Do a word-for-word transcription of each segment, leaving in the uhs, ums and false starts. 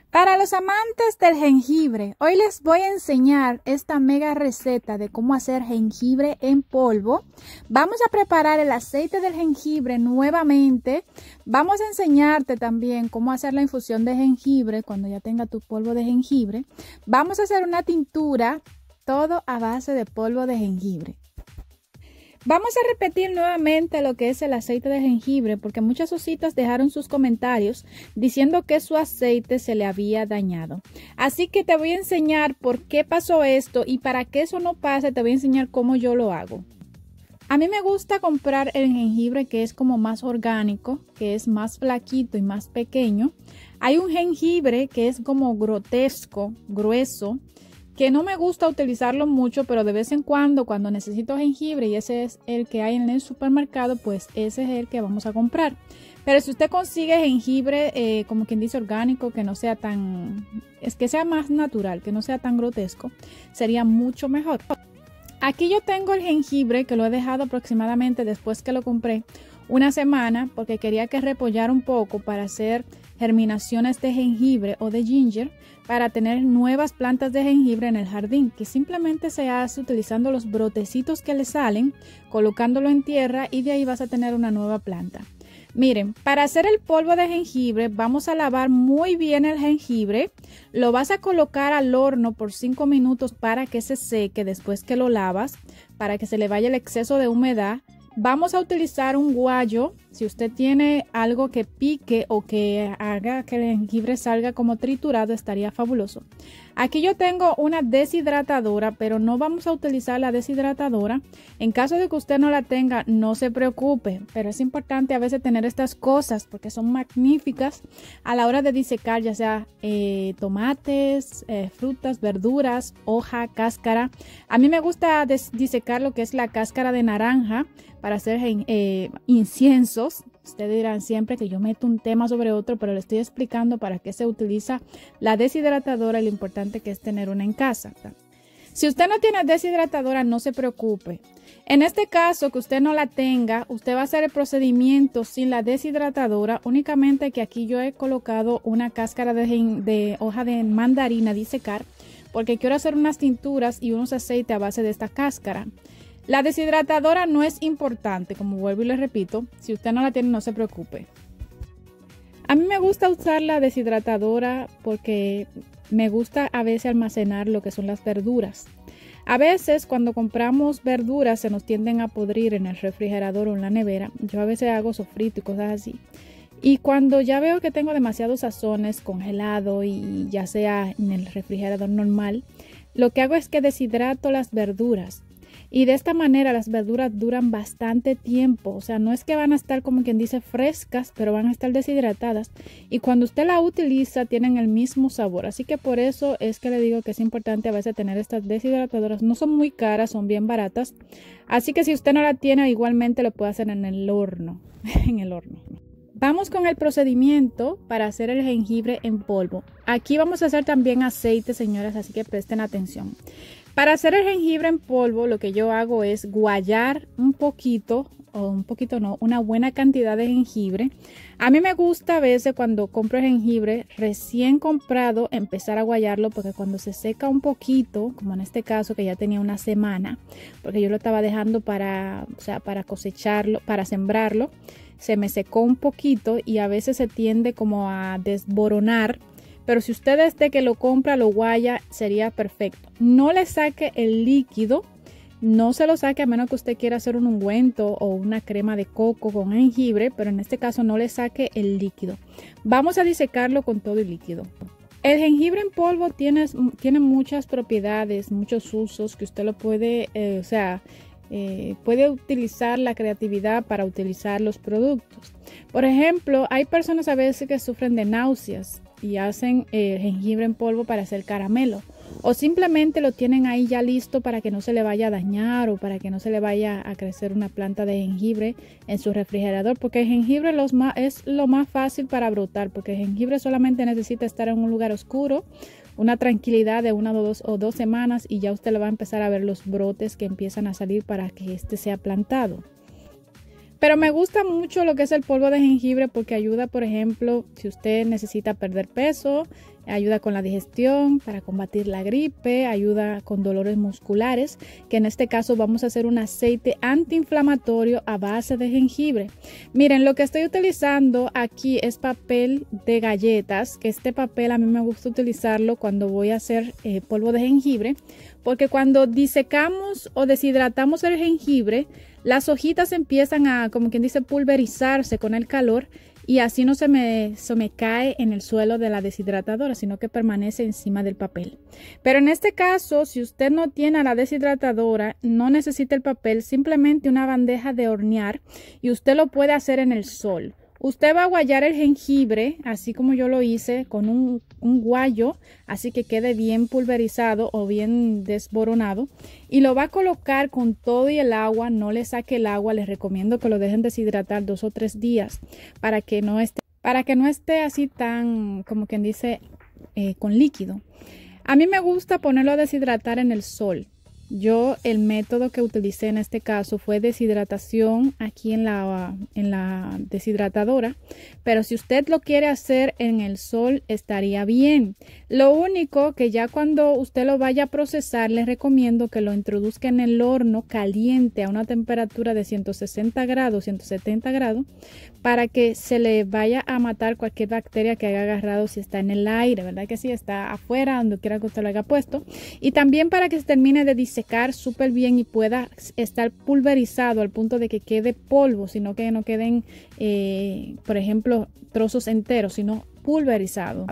Para los amantes del jengibre, hoy les voy a enseñar esta mega receta de cómo hacer jengibre en polvo. Vamos a preparar el aceite del jengibre nuevamente. Vamos a enseñarte también cómo hacer la infusión de jengibre cuando ya tenga tu polvo de jengibre. Vamos a hacer una tintura, todo a base de polvo de jengibre. Vamos a repetir nuevamente lo que es el aceite de jengibre porque muchas ositas dejaron sus comentarios diciendo que su aceite se le había dañado. Así que te voy a enseñar por qué pasó esto y para que eso no pase te voy a enseñar cómo yo lo hago. A mí me gusta comprar el jengibre que es como más orgánico, que es más flaquito y más pequeño. Hay un jengibre que es como grotesco, grueso, que no me gusta utilizarlo mucho, pero de vez en cuando, cuando necesito jengibre y ese es el que hay en el supermercado, pues ese es el que vamos a comprar. Pero si usted consigue jengibre, eh, como quien dice orgánico, que no sea tan, es que sea más natural, que no sea tan grotesco, sería mucho mejor. Aquí yo tengo el jengibre que lo he dejado aproximadamente después que lo compré una semana porque quería que repollara un poco para hacer germinaciones de jengibre o de ginger para tener nuevas plantas de jengibre en el jardín, que simplemente se hace utilizando los brotecitos que le salen, colocándolo en tierra y de ahí vas a tener una nueva planta. Miren, para hacer el polvo de jengibre vamos a lavar muy bien el jengibre, lo vas a colocar al horno por cinco minutos para que se seque después que lo lavas, para que se le vaya el exceso de humedad. Vamos a utilizar un guayo, si usted tiene algo que pique o que haga que el jengibre salga como triturado, estaría fabuloso. Aquí yo tengo una deshidratadora, pero no vamos a utilizar la deshidratadora. En caso de que usted no la tenga, no se preocupe, pero es importante a veces tener estas cosas porque son magníficas a la hora de disecar, ya sea eh, tomates, eh, frutas, verduras, hoja, cáscara. A mí me gusta disecar lo que es la cáscara de naranja para hacer eh, inciensos. Ustedes dirán siempre que yo meto un tema sobre otro, pero le estoy explicando para qué se utiliza la deshidratadora y lo importante que es tener una en casa. Si usted no tiene deshidratadora, no se preocupe. En este caso, que usted no la tenga, usted va a hacer el procedimiento sin la deshidratadora, únicamente que aquí yo he colocado una cáscara de, de hoja de mandarina disecar, porque quiero hacer unas tinturas y unos aceites a base de esta cáscara. La deshidratadora no es importante, como vuelvo y les repito, si usted no la tiene no se preocupe. A mí me gusta usar la deshidratadora porque me gusta a veces almacenar lo que son las verduras. A veces cuando compramos verduras se nos tienden a podrir en el refrigerador o en la nevera. Yo a veces hago sofrito y cosas así. Y cuando ya veo que tengo demasiados sazones congelado y ya sea en el refrigerador normal, lo que hago es que deshidrato las verduras. Y de esta manera las verduras duran bastante tiempo, o sea, no es que van a estar como quien dice frescas, pero van a estar deshidratadas. Y cuando usted la utiliza tienen el mismo sabor, así que por eso es que le digo que es importante a veces tener estas deshidratadoras. No son muy caras, son bien baratas, así que si usted no la tiene igualmente lo puede hacer en el horno, en el horno. Vamos con el procedimiento para hacer el jengibre en polvo. Aquí vamos a hacer también aceite, señoras, así que presten atención. Para hacer el jengibre en polvo, lo que yo hago es guayar un poquito, o un poquito no, una buena cantidad de jengibre. A mí me gusta a veces cuando compro el jengibre recién comprado empezar a guayarlo, porque cuando se seca un poquito, como en este caso que ya tenía una semana, porque yo lo estaba dejando para, o sea, para cosecharlo, para sembrarlo, se me secó un poquito y a veces se tiende como a desboronar. Pero si usted desde que lo compra lo guaya, sería perfecto. No le saque el líquido, no se lo saque a menos que usted quiera hacer un ungüento o una crema de coco con jengibre, pero en este caso no le saque el líquido. Vamos a disecarlo con todo el líquido. El jengibre en polvo tiene, tiene muchas propiedades, muchos usos que usted lo puede, eh, o sea, Eh, puede utilizar la creatividad para utilizar los productos. Por ejemplo, hay personas a veces que sufren de náuseas y hacen eh, jengibre en polvo para hacer caramelo, o simplemente lo tienen ahí ya listo para que no se le vaya a dañar o para que no se le vaya a crecer una planta de jengibre en su refrigerador, porque el jengibre los más, es lo más fácil para brotar, porque el jengibre solamente necesita estar en un lugar oscuro, una tranquilidad de una o dos, o dos semanas y ya usted le va a empezar a ver los brotes que empiezan a salir para que este sea plantado. Pero me gusta mucho lo que es el polvo de jengibre porque ayuda, por ejemplo, si usted necesita perder peso, ayuda con la digestión, para combatir la gripe, ayuda con dolores musculares, que en este caso vamos a hacer un aceite antiinflamatorio a base de jengibre. Miren, lo que estoy utilizando aquí es papel de galletas, que este papel a mí me gusta utilizarlo cuando voy a hacer eh, polvo de jengibre, porque cuando disecamos o deshidratamos el jengibre, las hojitas empiezan a, como quien dice, pulverizarse con el calor, y así no se me, se me cae en el suelo de la deshidratadora, sino que permanece encima del papel. Pero en este caso, si usted no tiene la deshidratadora, no necesita el papel, simplemente una bandeja de hornear, y usted lo puede hacer en el sol. Usted va a guayar el jengibre, así como yo lo hice, con un, un guayo, así que quede bien pulverizado o bien desboronado. Y lo va a colocar con todo y el agua, no le saque el agua, les recomiendo que lo dejen deshidratar dos o tres días para que no esté, para que no esté así tan, como quien dice, eh, con líquido. A mí me gusta ponerlo a deshidratar en el sol. Yo el método que utilicé en este caso fue deshidratación aquí en la, en la deshidratadora, pero si usted lo quiere hacer en el sol estaría bien. Lo único que ya cuando usted lo vaya a procesar, les recomiendo que lo introduzca en el horno caliente a una temperatura de ciento sesenta grados, ciento setenta grados, para que se le vaya a matar cualquier bacteria que haya agarrado si está en el aire, ¿verdad que sí? Está afuera, donde quiera que usted lo haya puesto. Y también para que se termine de disecar súper bien y pueda estar pulverizado al punto de que quede polvo, sino que no queden, eh, por ejemplo, trozos enteros, sino pulverizado.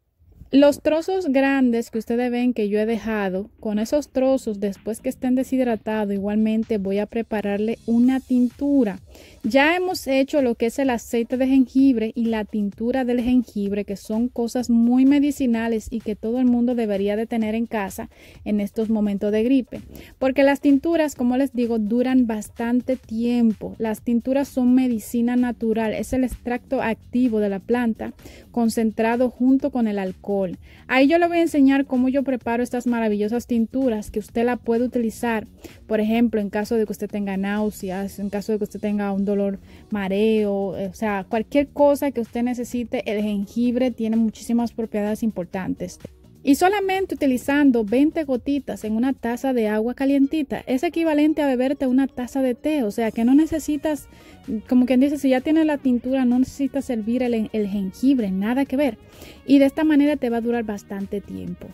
Los trozos grandes que ustedes ven que yo he dejado, con esos trozos, después que estén deshidratados, igualmente voy a prepararle una tintura. Ya hemos hecho lo que es el aceite de jengibre y la tintura del jengibre, que son cosas muy medicinales y que todo el mundo debería de tener en casa en estos momentos de gripe. Porque las tinturas, como les digo, duran bastante tiempo. Las tinturas son medicina natural, es el extracto activo de la planta concentrado junto con el alcohol. Ahí yo le voy a enseñar cómo yo preparo estas maravillosas tinturas que usted la puede utilizar, por ejemplo, en caso de que usted tenga náuseas, en caso de que usted tenga un dolor, mareo, o sea, cualquier cosa que usted necesite. El jengibre tiene muchísimas propiedades importantes. Y solamente utilizando veinte gotitas en una taza de agua calientita es equivalente a beberte una taza de té. O sea que no necesitas, como quien dice, si ya tienes la tintura, no necesitas hervir el, el jengibre, nada que ver. Y de esta manera te va a durar bastante tiempo.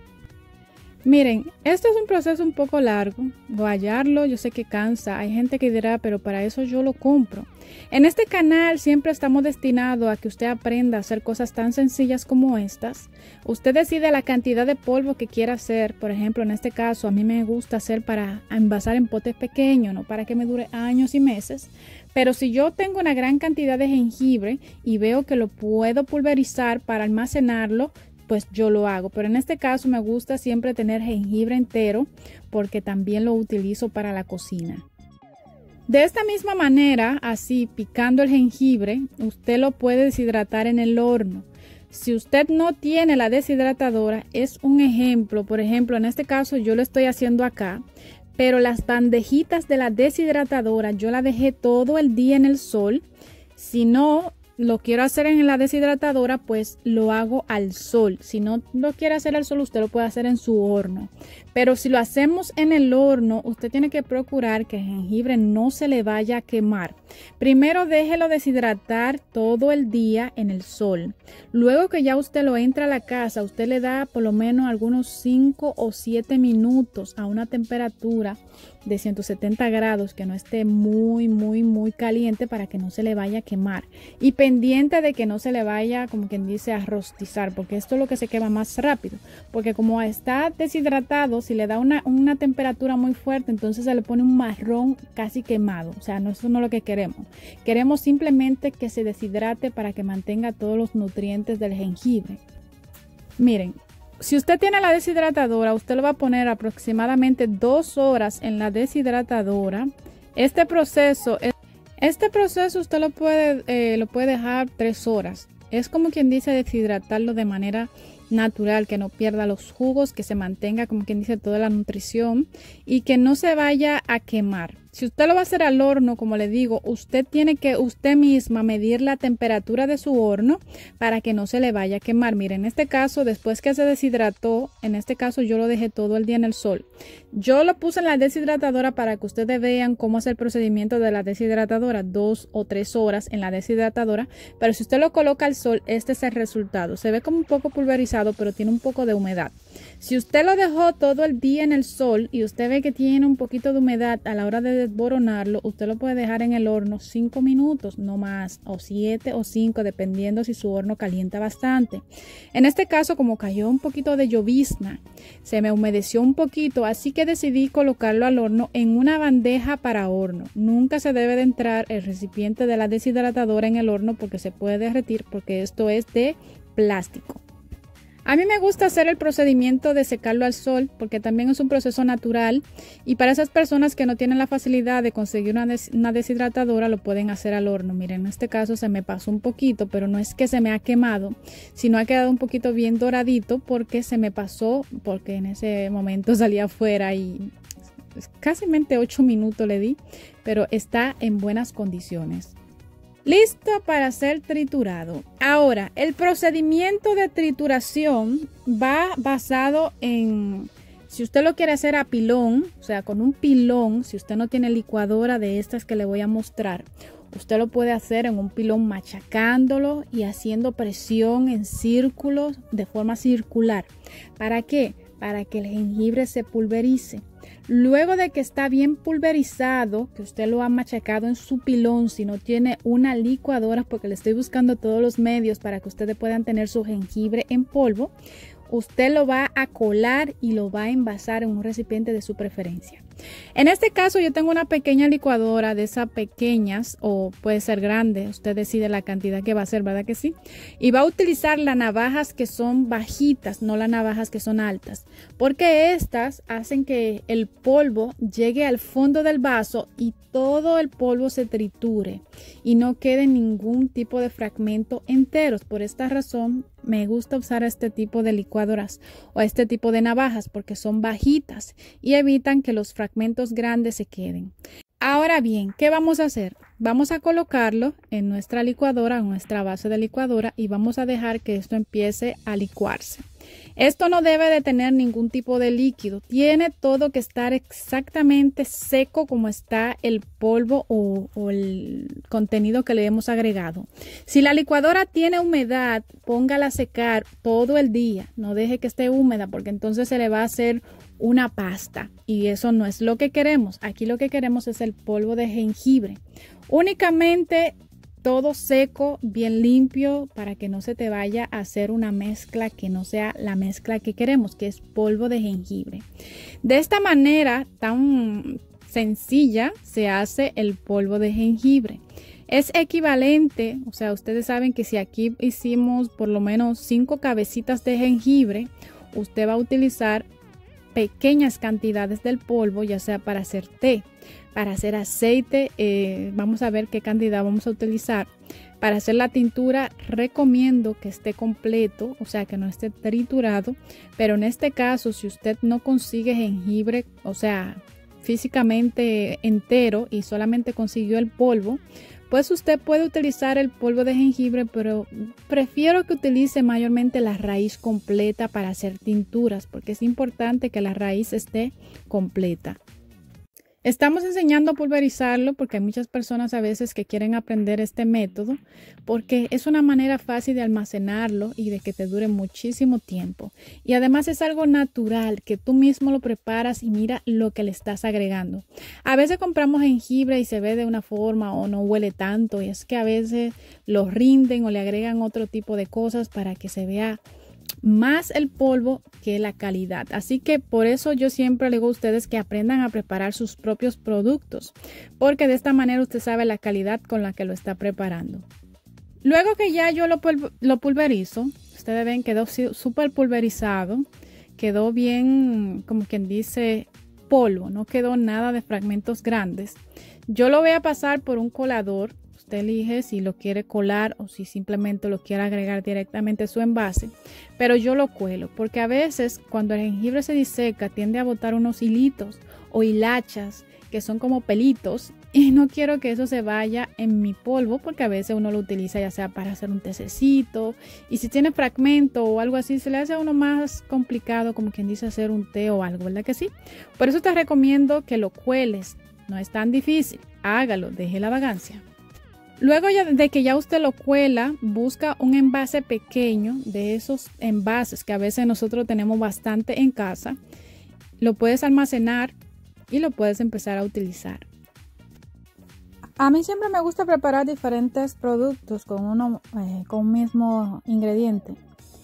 Miren, esto es un proceso un poco largo. Guayarlo, yo sé que cansa. Hay gente que dirá, pero para eso yo lo compro. En este canal siempre estamos destinados a que usted aprenda a hacer cosas tan sencillas como estas. Usted decide la cantidad de polvo que quiera hacer. Por ejemplo, en este caso, a mí me gusta hacer para envasar en potes pequeños, no para que me dure años y meses. Pero si yo tengo una gran cantidad de jengibre y veo que lo puedo pulverizar para almacenarlo, pues yo lo hago. Pero en este caso me gusta siempre tener jengibre entero porque también lo utilizo para la cocina. De esta misma manera, así picando el jengibre, usted lo puede deshidratar en el horno. Si usted no tiene la deshidratadora, es un ejemplo. Por ejemplo, en este caso yo lo estoy haciendo acá, pero las bandejitas de la deshidratadora yo la dejé todo el día en el sol. Si no lo quiero hacer en la deshidratadora, pues lo hago al sol. Si no lo quiere hacer al sol, usted lo puede hacer en su horno. Pero si lo hacemos en el horno, usted tiene que procurar que el jengibre no se le vaya a quemar. Primero déjelo deshidratar todo el día en el sol. Luego que ya usted lo entra a la casa, usted le da por lo menos algunos cinco o siete minutos a una temperatura de ciento setenta grados, que no esté muy muy muy caliente para que no se le vaya a quemar, y pendiente de que no se le vaya, como quien dice, a rostizar, porque esto es lo que se quema más rápido, porque como está deshidratado, si le da una, una temperatura muy fuerte, entonces se le pone un marrón casi quemado. O sea, no, eso no es lo que queremos. Queremos simplemente que se deshidrate para que mantenga todos los nutrientes del jengibre. Miren, si usted tiene la deshidratadora, usted lo va a poner aproximadamente dos horas en la deshidratadora. Este proceso, este proceso usted lo puede, eh, lo puede dejar tres horas. Es como quien dice deshidratarlo de manera natural, que no pierda los jugos, que se mantenga, como quien dice, toda la nutrición y que no se vaya a quemar. Si usted lo va a hacer al horno, como le digo, usted tiene que usted misma medir la temperatura de su horno para que no se le vaya a quemar. Miren, en este caso, después que se deshidrató, en este caso yo lo dejé todo el día en el sol. Yo lo puse en la deshidratadora para que ustedes vean cómo es el procedimiento de la deshidratadora, dos o tres horas en la deshidratadora. Pero si usted lo coloca al sol, este es el resultado. Se ve como un poco pulverizado, pero tiene un poco de humedad. Si usted lo dejó todo el día en el sol y usted ve que tiene un poquito de humedad a la hora de desboronarlo, usted lo puede dejar en el horno cinco minutos, no más, o siete o cinco, dependiendo si su horno calienta bastante. En este caso, como cayó un poquito de llovizna, se me humedeció un poquito, así que decidí colocarlo al horno en una bandeja para horno. Nunca se debe de entrar el recipiente de la deshidratadora en el horno porque se puede derretir, porque esto es de plástico. A mí me gusta hacer el procedimiento de secarlo al sol porque también es un proceso natural, y para esas personas que no tienen la facilidad de conseguir una, des una deshidratadora lo pueden hacer al horno. Miren, en este caso se me pasó un poquito, pero no es que se me ha quemado, sino ha quedado un poquito bien doradito porque se me pasó, porque en ese momento salí afuera y casi ocho minutos le di, pero está en buenas condiciones. Listo para ser triturado. Ahora, el procedimiento de trituración va basado en, si usted lo quiere hacer a pilón, o sea, con un pilón, si usted no tiene licuadora de estas que le voy a mostrar, usted lo puede hacer en un pilón machacándolo y haciendo presión en círculos de forma circular. ¿Para qué? Para que el jengibre se pulverice. Luego de que está bien pulverizado, que usted lo ha machacado en su pilón, si no tiene una licuadora, porque le estoy buscando todos los medios para que ustedes puedan tener su jengibre en polvo, usted lo va a colar y lo va a envasar en un recipiente de su preferencia. En este caso yo tengo una pequeña licuadora de esas pequeñas, o puede ser grande, usted decide la cantidad que va a hacer, ¿verdad que sí? Y va a utilizar las navajas que son bajitas, no las navajas que son altas, porque estas hacen que el polvo llegue al fondo del vaso y todo el polvo se triture y no quede ningún tipo de fragmento enteros. Por esta razón me gusta usar este tipo de licuadoras o este tipo de navajas porque son bajitas y evitan que los fragmentos grandes se queden. Ahora bien, ¿qué vamos a hacer? Vamos a colocarlo en nuestra licuadora, en nuestra base de licuadora, y vamos a dejar que esto empiece a licuarse. Esto no debe de tener ningún tipo de líquido, tiene todo que estar exactamente seco como está el polvo o, o el contenido que le hemos agregado. Si la licuadora tiene humedad, póngala a secar todo el día, no deje que esté húmeda porque entonces se le va a hacer una pasta y eso no es lo que queremos. Aquí lo que queremos es el polvo de jengibre, únicamente todo seco, bien limpio, para que no se te vaya a hacer una mezcla que no sea la mezcla que queremos, que es polvo de jengibre. De esta manera tan sencilla se hace el polvo de jengibre. Es equivalente, o sea, ustedes saben que si aquí hicimos por lo menos cinco cabecitas de jengibre, usted va a utilizar pequeñas cantidades del polvo, ya sea para hacer té, para hacer aceite, eh, vamos a ver qué cantidad vamos a utilizar. Para hacer la tintura recomiendo que esté completo, o sea que no esté triturado, pero en este caso si usted no consigue jengibre, o sea físicamente entero y solamente consiguió el polvo, pues usted puede utilizar el polvo de jengibre, pero prefiero que utilice mayormente la raíz completa para hacer tinturas, porque es importante que la raíz esté completa. Estamos enseñando a pulverizarlo porque hay muchas personas a veces que quieren aprender este método porque es una manera fácil de almacenarlo y de que te dure muchísimo tiempo. Y además es algo natural que tú mismo lo preparas y mira lo que le estás agregando. A veces compramos jengibre y se ve de una forma o no huele tanto, y es que a veces lo rinden o le agregan otro tipo de cosas para que se vea más el polvo que la calidad. Así que por eso yo siempre le digo a ustedes que aprendan a preparar sus propios productos, porque de esta manera usted sabe la calidad con la que lo está preparando. Luego que ya yo lo, lo pulverizo, ustedes ven quedó súper pulverizado, quedó bien, como quien dice, polvo, no quedó nada de fragmentos grandes. Yo lo voy a pasar por un colador. Usted elige si lo quiere colar o si simplemente lo quiere agregar directamente a su envase, pero yo lo cuelo porque a veces cuando el jengibre se diseca tiende a botar unos hilitos o hilachas que son como pelitos, y no quiero que eso se vaya en mi polvo, porque a veces uno lo utiliza ya sea para hacer un tececito, y si tiene fragmento o algo así, se le hace a uno más complicado, como quien dice, hacer un té o algo, ¿verdad que sí? Por eso te recomiendo que lo cueles, no es tan difícil, hágalo, deje la vagancia. Luego ya de que ya usted lo cuela, busca un envase pequeño, de esos envases que a veces nosotros tenemos bastante en casa, lo puedes almacenar y lo puedes empezar a utilizar. A mí siempre me gusta preparar diferentes productos con, uno, eh, con un mismo ingrediente.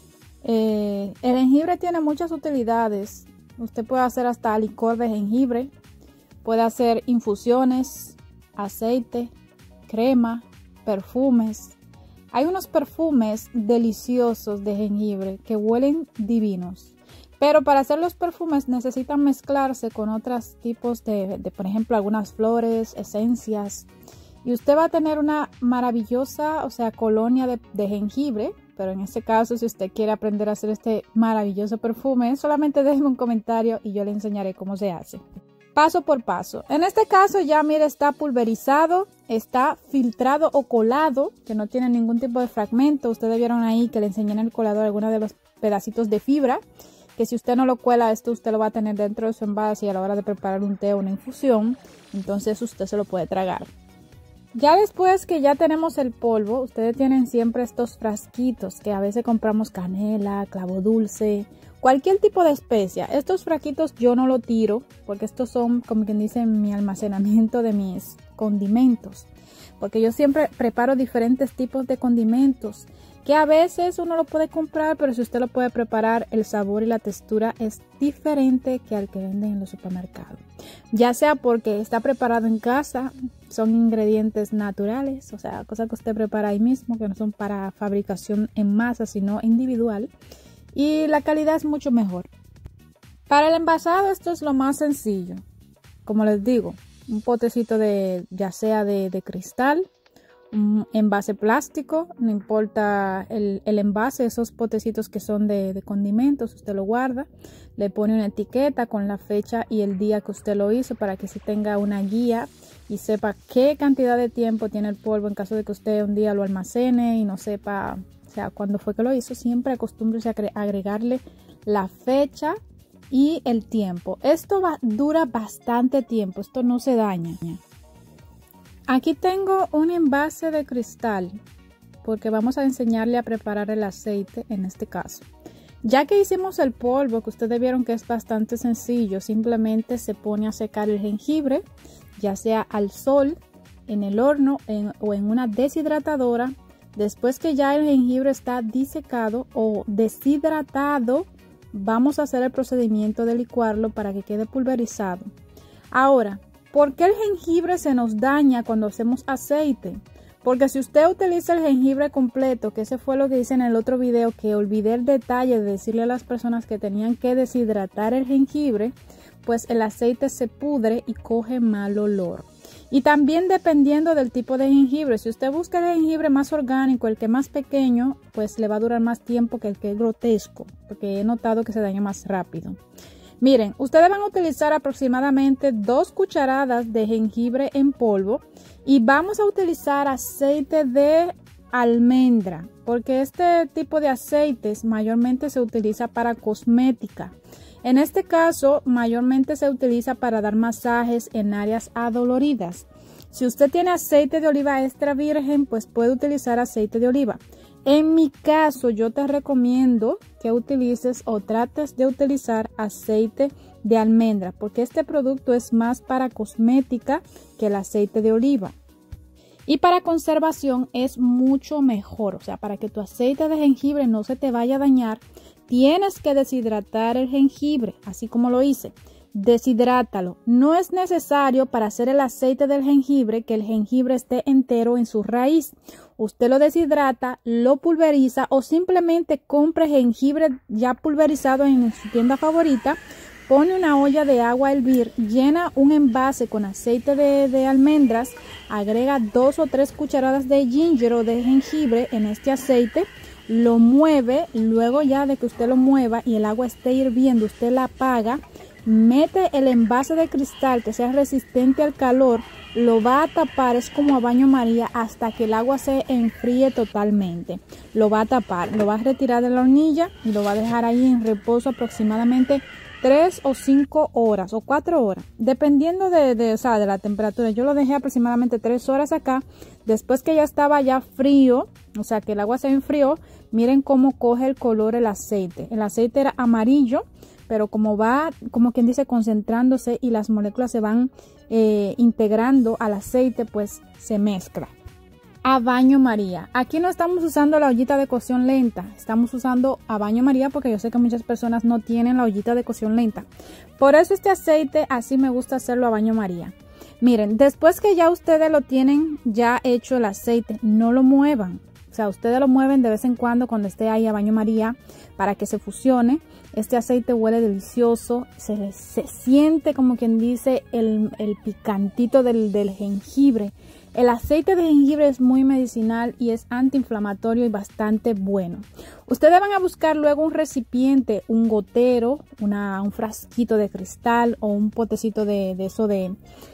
Eh, el jengibre tiene muchas utilidades. Usted puede hacer hasta licor de jengibre, puede hacer infusiones, aceite, crema, perfumes. Hay unos perfumes deliciosos de jengibre que huelen divinos. Pero para hacer los perfumes necesitan mezclarse con otros tipos de, de, por ejemplo, algunas flores, esencias. Y usted va a tener una maravillosa, o sea, colonia de, de jengibre. Pero en este caso, si usted quiere aprender a hacer este maravilloso perfume, solamente déjeme un comentario y yo le enseñaré cómo se hace. Paso por paso. En este caso ya, mire, está pulverizado, está filtrado o colado, que no tiene ningún tipo de fragmento. Ustedes vieron ahí que le enseñé en el colador algunos de los pedacitos de fibra, que si usted no lo cuela, esto usted lo va a tener dentro de su envase y a la hora de preparar un té o una infusión, entonces usted se lo puede tragar. Ya después que ya tenemos el polvo, ustedes tienen siempre estos frasquitos que a veces compramos canela, clavo dulce, cualquier tipo de especia. Estos frasquitos yo no lo tiro porque estos son, como quien dice, mi almacenamiento de mis condimentos. Porque yo siempre preparo diferentes tipos de condimentos que a veces uno lo puede comprar, pero si usted lo puede preparar, el sabor y la textura es diferente que al que venden en los supermercados. Ya sea porque está preparado en casa, son ingredientes naturales, o sea, cosas que usted prepara ahí mismo, que no son para fabricación en masa, sino individual. Y la calidad es mucho mejor. Para el envasado esto es lo más sencillo. Como les digo, un potecito de, ya sea de, de cristal, un envase plástico, no importa el, el envase, esos potecitos que son de, de condimentos, usted lo guarda, le pone una etiqueta con la fecha y el día que usted lo hizo para que se tenga una guía y sepa qué cantidad de tiempo tiene el polvo en caso de que usted un día lo almacene y no sepa, o sea, cuándo fue que lo hizo. Siempre acostúmbrese a agregarle la fecha y el tiempo. Esto va, dura bastante tiempo, esto no se daña. Aquí tengo un envase de cristal porque vamos a enseñarle a preparar el aceite en este caso. Ya que hicimos el polvo, que ustedes vieron que es bastante sencillo, simplemente se pone a secar el jengibre, ya sea al sol, en el horno en, o en una deshidratadora. Después que ya el jengibre está disecado o deshidratado, vamos a hacer el procedimiento de licuarlo para que quede pulverizado. Ahora, ¿por qué el jengibre se nos daña cuando hacemos aceite? Porque si usted utiliza el jengibre completo, que ese fue lo que hice en el otro video, que olvidé el detalle de decirle a las personas que tenían que deshidratar el jengibre, pues el aceite se pudre y coge mal olor. Y también dependiendo del tipo de jengibre, si usted busca el jengibre más orgánico, el que más pequeño, pues le va a durar más tiempo que el que es grotesco, porque he notado que se daña más rápido. Miren, ustedes van a utilizar aproximadamente dos cucharadas de jengibre en polvo y vamos a utilizar aceite de almendra, porque este tipo de aceites mayormente se utiliza para cosmética. En este caso, mayormente se utiliza para dar masajes en áreas adoloridas. Si usted tiene aceite de oliva extra virgen, pues puede utilizar aceite de oliva. En mi caso, yo te recomiendo que utilices o trates de utilizar aceite de almendra, porque este producto es más para cosmética que el aceite de oliva. Y para conservación es mucho mejor, o sea, para que tu aceite de jengibre no se te vaya a dañar, tienes que deshidratar el jengibre, así como lo hice. Deshidrátalo. No es necesario para hacer el aceite del jengibre que el jengibre esté entero en su raíz. Usted lo deshidrata, lo pulveriza o simplemente compre jengibre ya pulverizado en su tienda favorita. Pone una olla de agua a hervir, llena un envase con aceite de, de almendras, agrega dos o tres cucharadas de ginger o de jengibre en este aceite, lo mueve, luego ya de que usted lo mueva y el agua esté hirviendo, usted la apaga, mete el envase de cristal que sea resistente al calor, lo va a tapar, es como a baño María, hasta que el agua se enfríe totalmente. Lo va a tapar, lo va a retirar de la hornilla y lo va a dejar ahí en reposo aproximadamente tres o cinco horas o cuatro horas, dependiendo de, de, o sea, de la temperatura. Yo lo dejé aproximadamente tres horas acá. Después que ya estaba ya frío, o sea que el agua se enfrió, miren cómo coge el color el aceite. El aceite era amarillo, pero como va, como quien dice, concentrándose y las moléculas se van eh, integrando al aceite, pues se mezcla. A baño María. Aquí no estamos usando la ollita de cocción lenta, estamos usando a baño María porque yo sé que muchas personas no tienen la ollita de cocción lenta. Por eso este aceite así me gusta hacerlo a baño María. Miren, después que ya ustedes lo tienen ya hecho el aceite, no lo muevan. O sea, ustedes lo mueven de vez en cuando cuando esté ahí a baño María para que se fusione. Este aceite huele delicioso, se, se siente como quien dice el, el picantito del, del jengibre. El aceite de jengibre es muy medicinal y es antiinflamatorio y bastante bueno. Ustedes van a buscar luego un recipiente, un gotero, una, un frasquito de cristal o un potecito de, de eso de...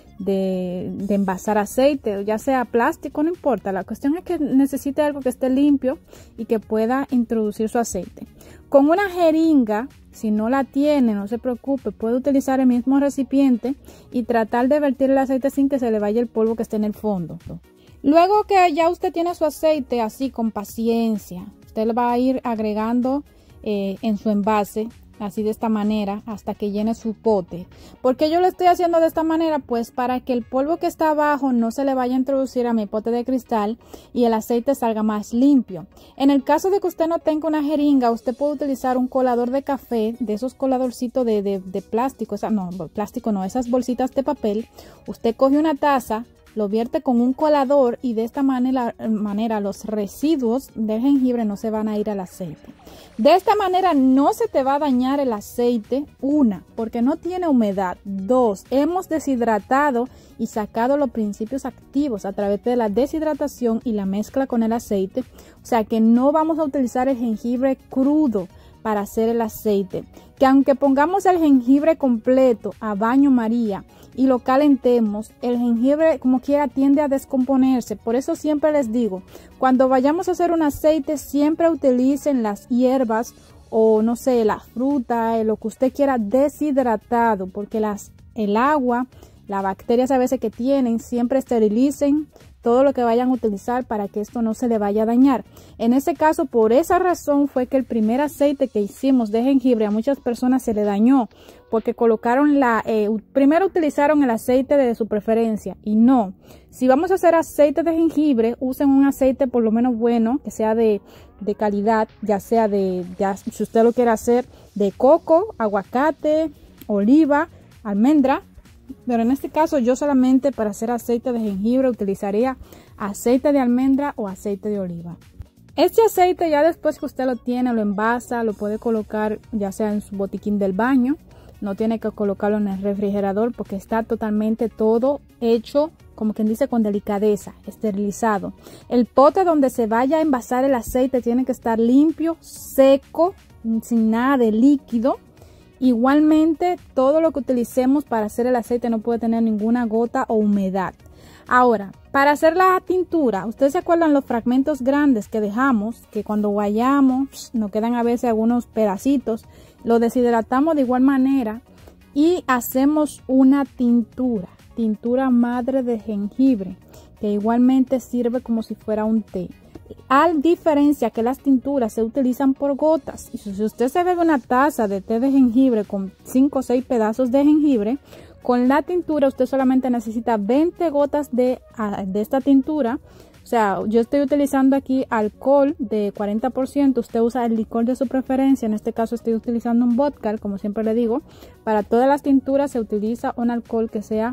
De, de envasar aceite, ya sea plástico, no importa. La cuestión es que necesite algo que esté limpio y que pueda introducir su aceite. Con una jeringa, si no la tiene, no se preocupe, puede utilizar el mismo recipiente y tratar de vertir el aceite sin que se le vaya el polvo que esté en el fondo. Luego que ya usted tiene su aceite así con paciencia, usted le va a ir agregando eh, en su envase, así de esta manera, hasta que llene su pote. ¿Por qué yo lo estoy haciendo de esta manera? Pues para que el polvo que está abajo no se le vaya a introducir a mi pote de cristal y el aceite salga más limpio. En el caso de que usted no tenga una jeringa, usted puede utilizar un colador de café, de esos coladorcitos de, de, de plástico, esa, no, plástico no, esas bolsitas de papel. Usted coge una taza, lo vierte con un colador y de esta manera, manera los residuos del jengibre no se van a ir al aceite. De esta manera no se te va a dañar el aceite, una, porque no tiene humedad, dos, hemos deshidratado y sacado los principios activos a través de la deshidratación y la mezcla con el aceite, o sea que no vamos a utilizar el jengibre crudo para hacer el aceite, que aunque pongamos el jengibre completo a baño María y lo calentemos, el jengibre como quiera tiende a descomponerse. Por eso siempre les digo, cuando vayamos a hacer un aceite, siempre utilicen las hierbas o no sé, la fruta, lo que usted quiera deshidratado, porque las, el agua, las bacterias a veces que tienen, siempre esterilicen todo lo que vayan a utilizar para que esto no se le vaya a dañar. En este caso, por esa razón fue que el primer aceite que hicimos de jengibre a muchas personas se le dañó, porque colocaron la, eh, primero utilizaron el aceite de su preferencia y no. Si vamos a hacer aceite de jengibre, usen un aceite por lo menos bueno, que sea de, de calidad, ya sea de, ya, si usted lo quiere hacer, de coco, aguacate, oliva, almendra. Pero en este caso yo solamente para hacer aceite de jengibre utilizaría aceite de almendra o aceite de oliva. Este aceite ya después que usted lo tiene, lo envasa, lo puede colocar ya sea en su botiquín del baño. No tiene que colocarlo en el refrigerador porque está totalmente todo hecho, como quien dice, con delicadeza, esterilizado. El pote donde se vaya a envasar el aceite tiene que estar limpio, seco, sin nada de líquido. Igualmente, todo lo que utilicemos para hacer el aceite no puede tener ninguna gota o humedad. Ahora, para hacer la tintura, ¿ustedes se acuerdan los fragmentos grandes que dejamos? Que cuando guayamos nos quedan a veces algunos pedacitos. Lo deshidratamos de igual manera y hacemos una tintura. Tintura madre de jengibre, que igualmente sirve como si fuera un té. A diferencia que las tinturas se utilizan por gotas, y si usted se bebe una taza de té de jengibre con cinco o seis pedazos de jengibre, con la tintura usted solamente necesita veinte gotas de, de esta tintura. O sea, yo estoy utilizando aquí alcohol de cuarenta por ciento, usted usa el licor de su preferencia, en este caso estoy utilizando un vodka, como siempre le digo. Para todas las tinturas se utiliza un alcohol que sea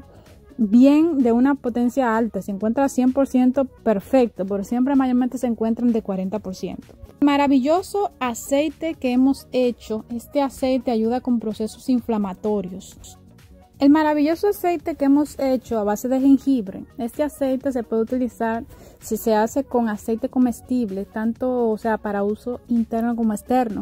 bien de una potencia alta, se encuentra cien por ciento perfecto, pero siempre mayormente se encuentran de cuarenta por ciento. Maravilloso aceite que hemos hecho. Este aceite ayuda con procesos inflamatorios. El maravilloso aceite que hemos hecho a base de jengibre, este aceite se puede utilizar si se hace con aceite comestible, tanto o sea para uso interno como externo.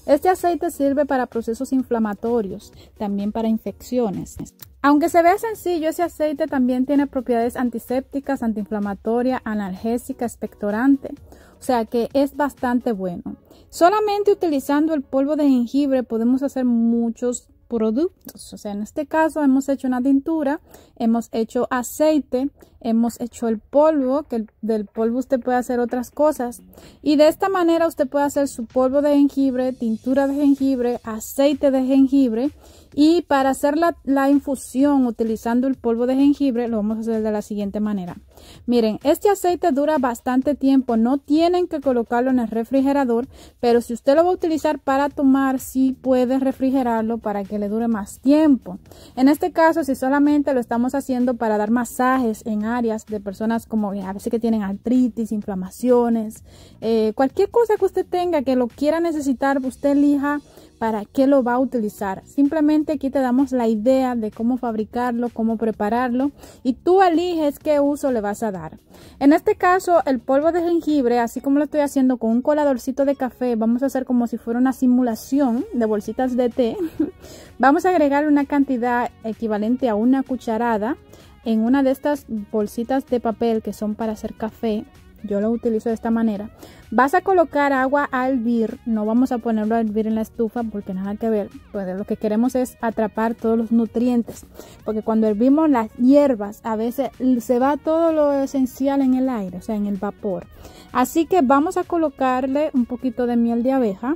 Este aceite sirve para procesos inflamatorios, también para infecciones. Aunque se vea sencillo, ese aceite también tiene propiedades antisépticas, antiinflamatorias, analgésica, expectorante. O sea que es bastante bueno. Solamente utilizando el polvo de jengibre podemos hacer muchos productos. O sea, en este caso hemos hecho una tintura, hemos hecho aceite, hemos hecho el polvo, que del polvo usted puede hacer otras cosas. Y de esta manera usted puede hacer su polvo de jengibre, tintura de jengibre, aceite de jengibre. Y para hacer la, la infusión utilizando el polvo de jengibre, lo vamos a hacer de la siguiente manera. Miren, este aceite dura bastante tiempo, no tienen que colocarlo en el refrigerador, pero si usted lo va a utilizar para tomar, sí puede refrigerarlo para que le dure más tiempo. En este caso, si solamente lo estamos haciendo para dar masajes en áreas de personas como a veces que tienen artritis, inflamaciones, eh, cualquier cosa que usted tenga que lo quiera necesitar, usted elija para qué lo va a utilizar. Simplemente aquí te damos la idea de cómo fabricarlo, cómo prepararlo y tú eliges qué uso le vas a dar. En este caso, el polvo de jengibre, así como lo estoy haciendo con un coladorcito de café, vamos a hacer como si fuera una simulación de bolsitas de té. Vamos a agregar una cantidad equivalente a una cucharada en una de estas bolsitas de papel que son para hacer café. Yo lo utilizo de esta manera. Vas a colocar agua a hervir, no vamos a ponerlo a hervir en la estufa porque nada que ver, pues lo que queremos es atrapar todos los nutrientes, porque cuando hervimos las hierbas a veces se va todo lo esencial en el aire, o sea en el vapor. Así que vamos a colocarle un poquito de miel de abeja.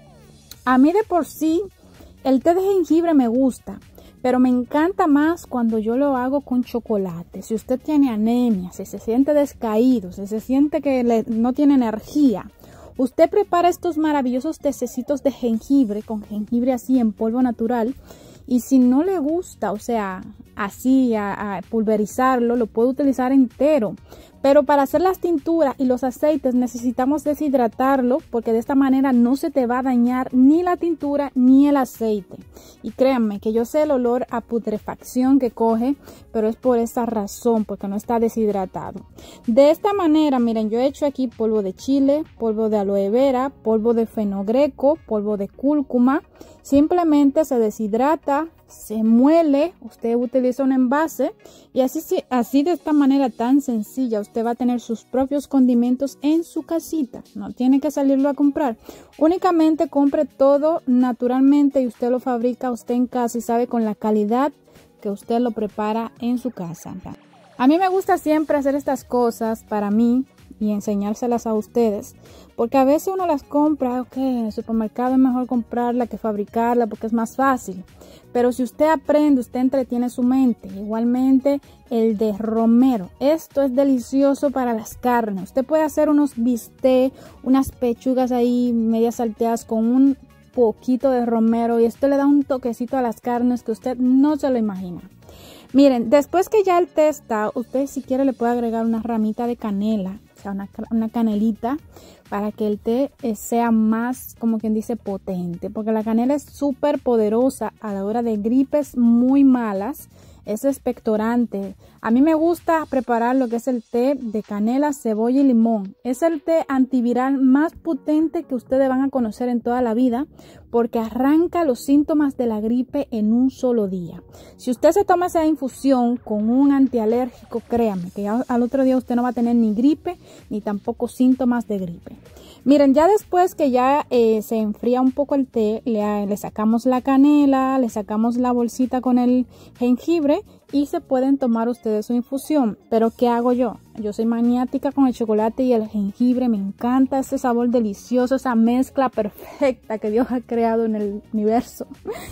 A mí de por sí el té de jengibre me gusta, pero me encanta más cuando yo lo hago con chocolate. Si usted tiene anemia, si se siente descaído, si se siente que le, no tiene energía, usted prepara estos maravillosos tececitos de jengibre, con jengibre así en polvo natural. Y si no le gusta, o sea, así a, a pulverizarlo, lo puede utilizar entero. Pero para hacer las tinturas y los aceites necesitamos deshidratarlo porque de esta manera no se te va a dañar ni la tintura ni el aceite. Y créanme que yo sé el olor a putrefacción que coge, pero es por esa razón, porque no está deshidratado. De esta manera, miren, yo he hecho aquí polvo de chile, polvo de aloe vera, polvo de fenogreco, polvo de cúrcuma. Simplemente se deshidrata, se muele, usted utiliza un envase y así, así de esta manera tan sencilla usted va a tener sus propios condimentos en su casita. No tiene que salirlo a comprar. Únicamente compre todo naturalmente y usted lo fabrica usted en casa y sabe con la calidad que usted lo prepara en su casa. A mí me gusta siempre hacer estas cosas para mí y enseñárselas a ustedes, porque a veces uno las compra, ok, en el supermercado es mejor comprarla que fabricarla porque es más fácil, pero si usted aprende, usted entretiene su mente. Igualmente el de romero, esto es delicioso para las carnes. Usted puede hacer unos bistec, unas pechugas ahí medias salteadas con un poquito de romero y esto le da un toquecito a las carnes que usted no se lo imagina. Miren, después que ya el té está, usted si quiere le puede agregar una ramita de canela, o sea, una, una canelita, para que el té sea más, como quien dice, potente. Porque la canela es súper poderosa a la hora de gripes muy malas. Es expectorante. A mí me gusta preparar lo que es el té de canela, cebolla y limón. Es el té antiviral más potente que ustedes van a conocer en toda la vida, porque arranca los síntomas de la gripe en un solo día. Si usted se toma esa infusión con un antialérgico, créanme que ya al otro día usted no va a tener ni gripe ni tampoco síntomas de gripe. Miren, ya después que ya eh, se enfría un poco el té, le, le sacamos la canela, le sacamos la bolsita con el jengibre y se pueden tomar ustedes su infusión. Pero ¿qué hago yo? Yo soy maniática con el chocolate y el jengibre. Me encanta ese sabor delicioso, esa mezcla perfecta que Dios ha creado en el universo.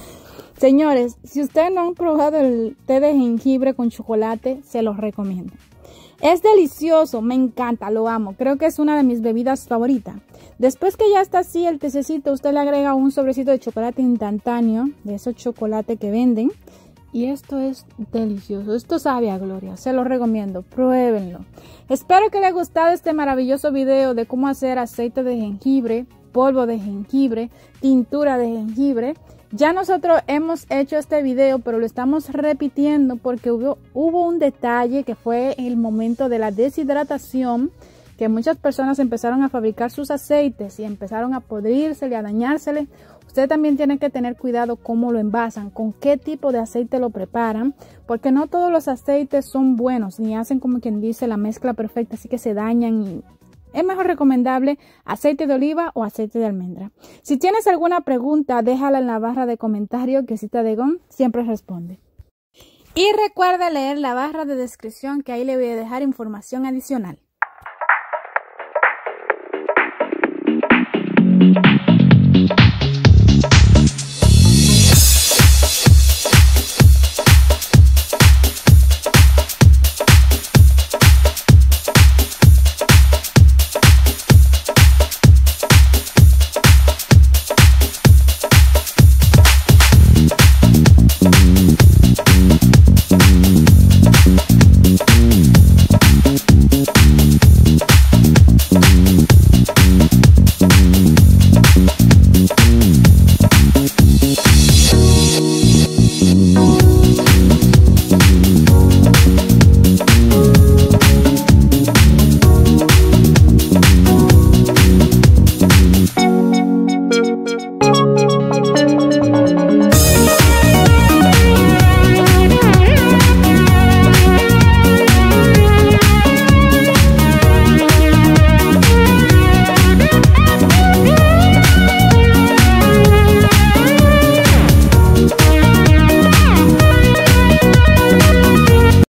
Señores, si ustedes no han probado el té de jengibre con chocolate, se los recomiendo. Es delicioso, me encanta, lo amo. Creo que es una de mis bebidas favoritas. Después que ya está así el tececito, usted le agrega un sobrecito de chocolate instantáneo, de esos chocolates que venden. Y esto es delicioso, esto sabe a gloria, se lo recomiendo, pruébenlo. Espero que les haya gustado este maravilloso video de cómo hacer aceite de jengibre, polvo de jengibre, tintura de jengibre. Ya nosotros hemos hecho este video, pero lo estamos repitiendo porque hubo, hubo un detalle que fue el momento de la deshidratación, que muchas personas empezaron a fabricar sus aceites y empezaron a podrírsele, a dañársele, usted también tiene que tener cuidado cómo lo envasan, con qué tipo de aceite lo preparan, porque no todos los aceites son buenos, ni hacen como quien dice la mezcla perfecta, así que se dañan y es mejor recomendable aceite de oliva o aceite de almendra. Si tienes alguna pregunta, déjala en la barra de comentarios que Cita de Gon siempre responde. Y recuerda leer la barra de descripción, que ahí le voy a dejar información adicional.